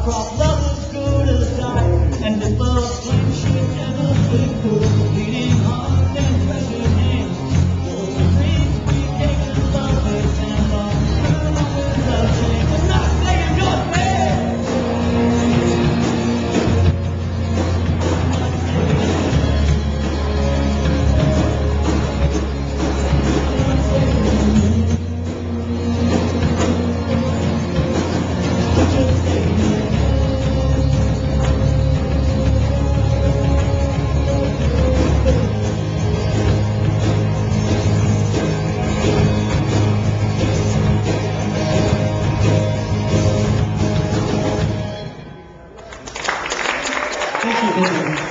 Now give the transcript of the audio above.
crop levels go to the top, and the bulbs when should never be cool. Beating heart and pressing hands. For the dreams we take to lovers and all. Turn on with love sing. I'm not saying you're bad. Thank you.